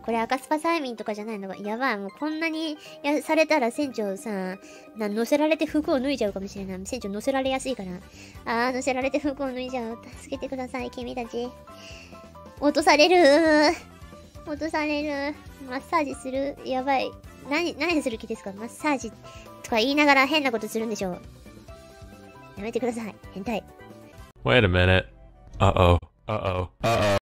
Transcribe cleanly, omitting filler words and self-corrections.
これ赤スパ催眠とかじゃないのが、やばい。もうこんなにされたら船長さ、乗せられて服を脱いじゃうかもしれない。船長乗せられやすいから。乗せられて服を脱いじゃう。助けてください、君たち。落とされる。落とされる。マッサージする。やばい。何する気ですか？マッサージとか言いながら変なことするんでしょう。やめてください。変態。 Wait a minute. Uh-oh. Uh-oh. Uh-oh.